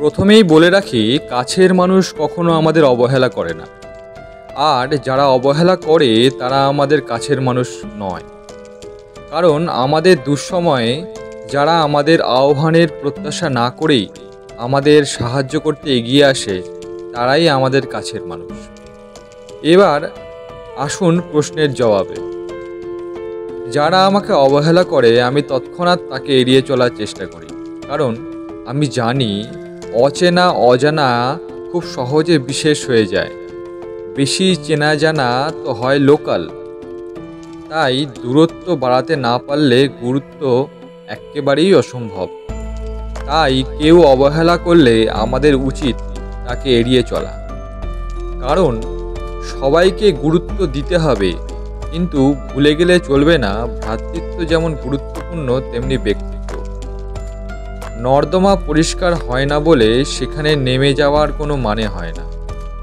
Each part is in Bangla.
প্রথমেই বলে রাখি, কাছের মানুষ কখনো আমাদের অবহেলা করে না। আর যারা অবহেলা করে তারা আমাদের কাছের মানুষ নয়। কারণ আমাদের দুঃসময়ে যারা আমাদের আহ্বানের প্রত্যাশা না করেই আমাদের সাহায্য করতে এগিয়ে আসে, তারাই আমাদের কাছের মানুষ। এবার আসুন প্রশ্নের জবাবে। যারা আমাকে অবহেলা করে আমি তৎক্ষণাৎ তাকে এড়িয়ে চলার চেষ্টা করি, কারণ আমি জানি অচেনা অজানা খুব সহজে বিশেষ হয়ে যায়। বেশি চেনা জানা তো হয় লোকাল। তাই দূরত্ব বাড়াতে না পারলে গুরুত্ব একেবারেই অসম্ভব। তাই কেউ অবহেলা করলে আমাদের উচিত তাকে এড়িয়ে চলা। কারণ সবাইকে গুরুত্ব দিতে হবে, কিন্তু ভুলে গেলে চলবে না ভ্রাতৃত্ব যেমন গুরুত্বপূর্ণ তেমনি ব্যক্তিত্ব। নর্দমা পরিষ্কার হয় না বলে সেখানে নেমে যাওয়ার কোনো মানে হয় না।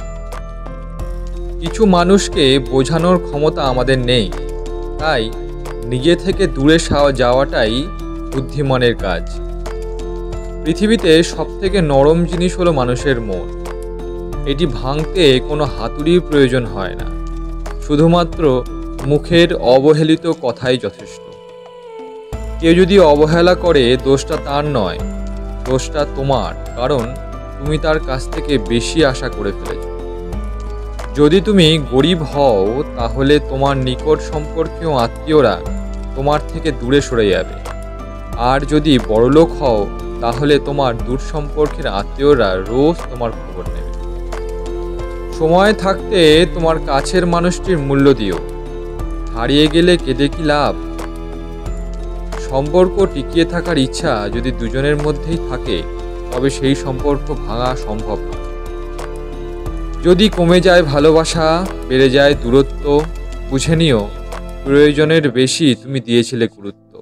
কিছু মানুষকে বোঝানোর ক্ষমতা আমাদের নেই, তাই নিজে থেকে দূরে যাওয়াটাই বুদ্ধিমানের কাজ। পৃথিবীতে সবথেকে নরম জিনিস হলো মানুষের মন। এটি ভাঙতে কোনো হাতুড়ির প্রয়োজন হয় না, শুধুমাত্র মুখের অবহেলিত কথাই যথেষ্ট। কেউ যদি অবহেলা করে, দোষটা তার নয়, দোষটা তোমার, কারণ তুমি তার কাছ থেকে বেশি আশা করে ফেলেছ। যদি তুমি গরিব হও, তাহলে তোমার নিকট সম্পর্কীয় আত্মীয়রা তোমার থেকে দূরে সরে যাবে। আর যদি বড়লোক হও, তাহলে তোমার দূর সম্পর্কের আত্মীয়রা রোজ তোমার খবর নেবে। সময় থাকতে তোমার কাছের মানুষটির মূল্য দিও। হারিয়ে গেলে কেঁদে কি লাভ? সম্পর্ক টিকিয়ে থাকার ইচ্ছা যদি দুজনের মধ্যেই থাকে, তবে সেই সম্পর্ক ভাঙা সম্ভব না। যদি কমে যায় ভালোবাসা, বেড়ে যায় দূরত্ব, বুঝে নিও প্রয়োজনের বেশি তুমি দিয়েছিলে গুরুত্ব।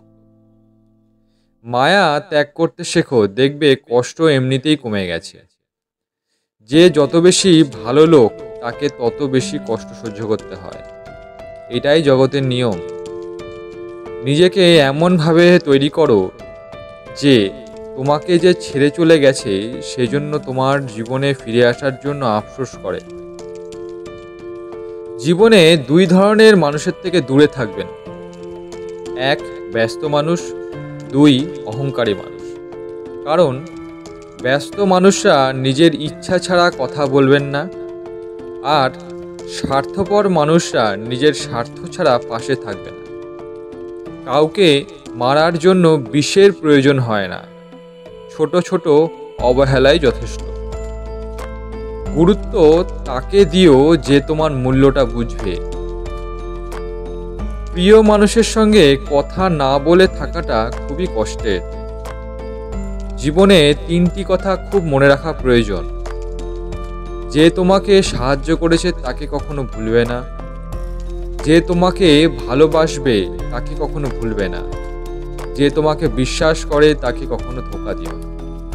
মায়া ত্যাগ করতে শেখো, দেখবে কষ্ট এমনিতেই কমে গেছে। যে যত বেশি ভালো লোক, তাকে তত বেশি কষ্ট সহ্য করতে হয়। এটাই জগতের নিয়ম। নিজেকে এমনভাবে তৈরি করো যে তোমাকে যে ছেড়ে চলে গেছে, সেজন্য তোমার জীবনে ফিরে আসার জন্য আফসোস করে। জীবনে দুই ধরনের মানুষের থেকে দূরে থাকবেন। এক, ব্যস্ত মানুষ। দুই, অহংকারী মানুষ। কারণ ব্যস্ত মানুষরা নিজের ইচ্ছা ছাড়া কথা বলবেন না, আর স্বার্থপর মানুষরা নিজের স্বার্থ ছাড়া পাশে থাকবেন না। কাউকে মারার জন্য বিষের প্রয়োজন হয় না, ছোট ছোট অবহেলাই যথেষ্ট। গুরুত্ব তাকে দিও যে তোমার মূল্যটা বুঝবে। প্রিয় মানুষের সঙ্গে কথা না বলে থাকাটা খুবই কষ্টের। জীবনে তিনটি কথা খুব মনে রাখা প্রয়োজন। যে তোমাকে সাহায্য করেছে তাকে কখনো ভুলবে না। যে তোমাকে ভালোবাসবে তাকে কখনো ভুলবে না। যে তোমাকে বিশ্বাস করে তাকে কখনো ধোঁকা দিও না।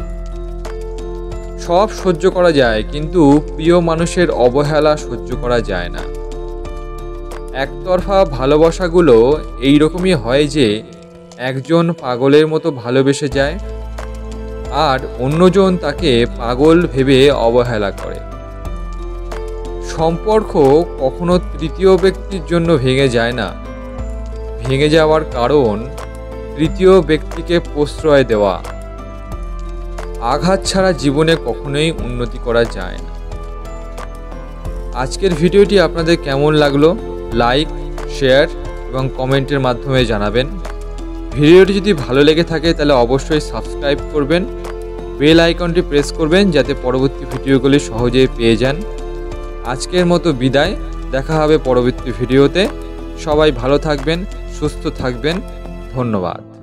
সব সহ্য করা যায়, কিন্তু প্রিয় মানুষের অবহেলা সহ্য করা যায় না। একতরফা ভালোবাসাগুলো এইরকমই হয় যে একজন পাগলের মতো ভালোবেসে যায়, আর অন্যজন তাকে পাগল ভেবে অবহেলা করে। সম্পর্ক কখনো তৃতীয় ব্যক্তির জন্য ভেঙে যায় না। ভেঙে যাওয়ার কারণ তৃতীয় ব্যক্তিকে প্রশ্রয় দেওয়া। আঘাত ছাড়া জীবনে কখনোই উন্নতি করা যায় না। আজকের ভিডিওটি আপনাদের কেমন লাগলো লাইক, শেয়ার এবং কমেন্টের মাধ্যমে জানাবেন। ভিডিওটি যদি ভালো লেগে থাকে তাহলে অবশ্যই সাবস্ক্রাইব করবেন, বেল আইকনটি প্রেস করবেন যাতে পরবর্তী ভিডিওগুলি সহজেই পেয়ে যান। আজকের মতো বিদায়, দেখা হবে পরবর্তী ভিডিওতে। সবাই ভালো থাকবেন, সুস্থ থাকবেন। ধন্যবাদ।